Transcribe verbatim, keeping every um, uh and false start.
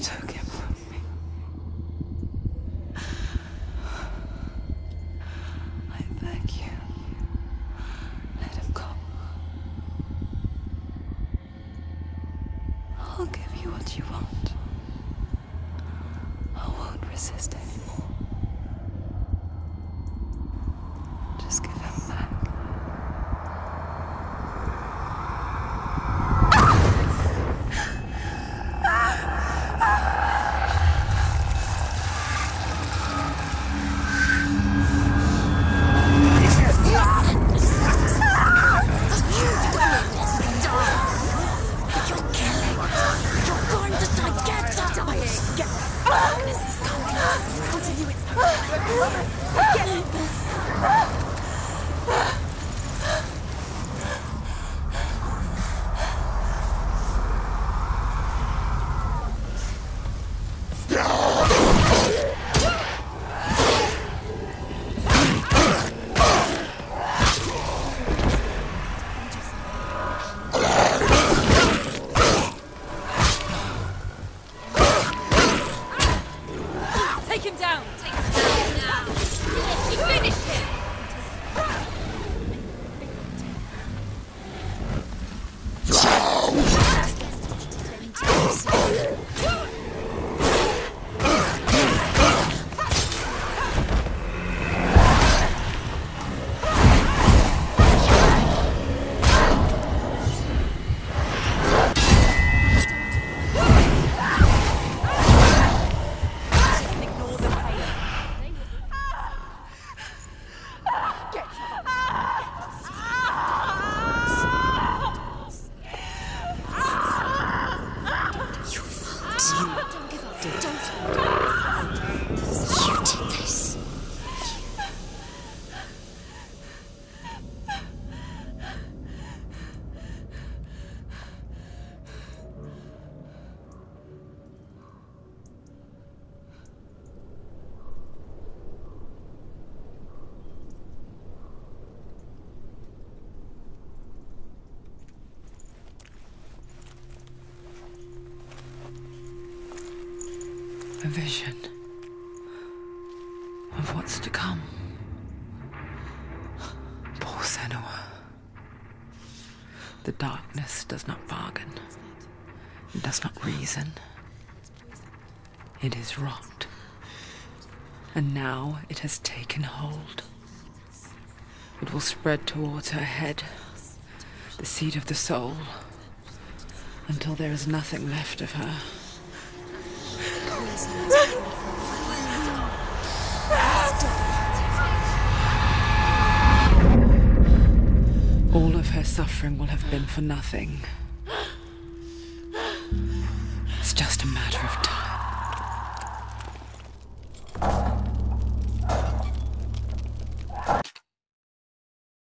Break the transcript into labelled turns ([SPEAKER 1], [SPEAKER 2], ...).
[SPEAKER 1] took him from me. I beg you, let him go. I'll give you what you want. I won't resist anymore. Just give him back.
[SPEAKER 2] Take him down! Take him down now! You finished him!
[SPEAKER 1] A vision of what's to come. Poor Senua. The darkness does not bargain. It does not reason. It is wrought. And now it has taken hold. It will spread towards her head, the seat of the soul, until there is nothing left of her. All of her suffering will have been for nothing. It's just a matter of time.